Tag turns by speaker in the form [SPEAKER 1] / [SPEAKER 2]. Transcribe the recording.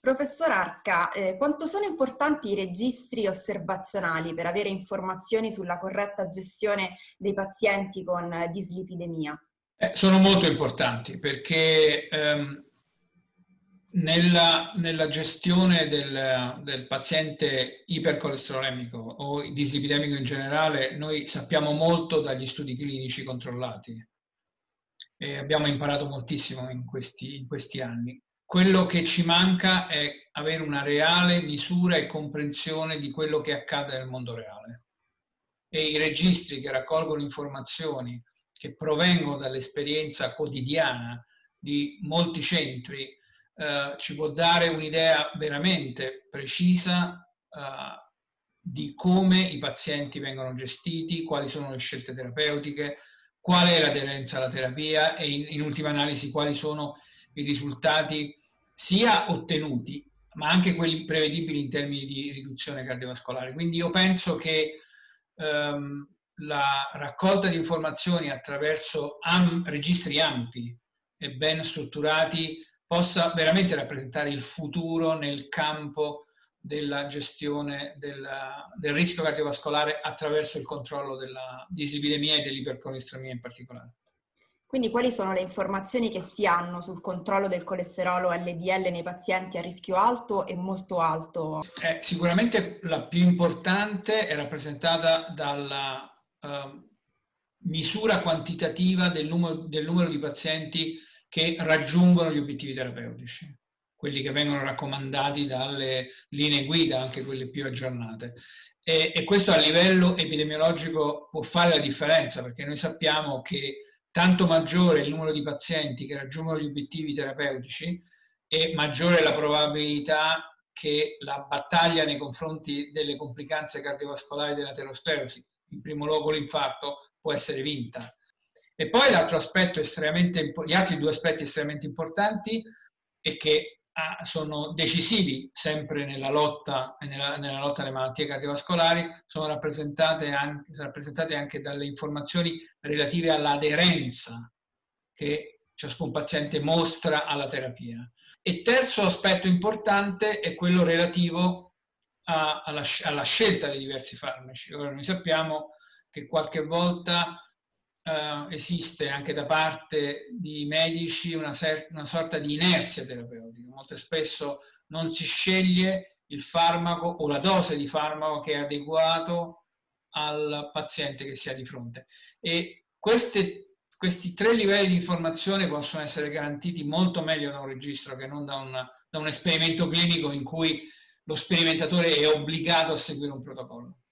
[SPEAKER 1] Professor Arca, quanto sono importanti i registri osservazionali per avere informazioni sulla corretta gestione dei pazienti con dislipidemia?
[SPEAKER 2] Sono molto importanti perché nella gestione del paziente ipercolesterolemico o dislipidemico in generale, noi sappiamo molto dagli studi clinici controllati e abbiamo imparato moltissimo in questi anni. Quello che ci manca è avere una reale misura e comprensione di quello che accade nel mondo reale. E i registri che raccolgono informazioni che provengono dall'esperienza quotidiana di molti centri ci può dare un'idea veramente precisa di come i pazienti vengono gestiti, quali sono le scelte terapeutiche, qual è l'aderenza alla terapia e in ultima analisi quali sono i risultati sia ottenuti ma anche quelli prevedibili in termini di riduzione cardiovascolare. Quindi io penso che la raccolta di informazioni attraverso registri ampi e ben strutturati possa veramente rappresentare il futuro nel campo della gestione del rischio cardiovascolare attraverso il controllo della dislipidemia e dell'ipercolesterolemia in particolare.
[SPEAKER 1] Quindi quali sono le informazioni che si hanno sul controllo del colesterolo LDL nei pazienti a rischio alto e molto alto?
[SPEAKER 2] Sicuramente la più importante è rappresentata dalla misura quantitativa del numero di pazienti che raggiungono gli obiettivi terapeutici, quelli che vengono raccomandati dalle linee guida, anche quelle più aggiornate. E questo a livello epidemiologico può fare la differenza, perché noi sappiamo che tanto maggiore è il numero di pazienti che raggiungono gli obiettivi terapeutici e maggiore è la probabilità che la battaglia nei confronti delle complicanze cardiovascolari dell'aterosclerosi, in primo luogo l'infarto, può essere vinta. E poi l'altro aspetto gli altri due aspetti estremamente importanti e che sono decisivi sempre nella lotta alle malattie cardiovascolari, sono rappresentate anche dalle informazioni relative all'aderenza che ciascun paziente mostra alla terapia. E terzo aspetto importante è quello relativo alla scelta dei diversi farmaci. Ora noi sappiamo che qualche volta esiste anche da parte di medici una sorta di inerzia terapeutica. Molto spesso non si sceglie il farmaco o la dose di farmaco che è adeguato al paziente che si ha di fronte. E questi tre livelli di informazione possono essere garantiti molto meglio da un registro che non da un esperimento clinico in cui lo sperimentatore è obbligato a seguire un protocollo.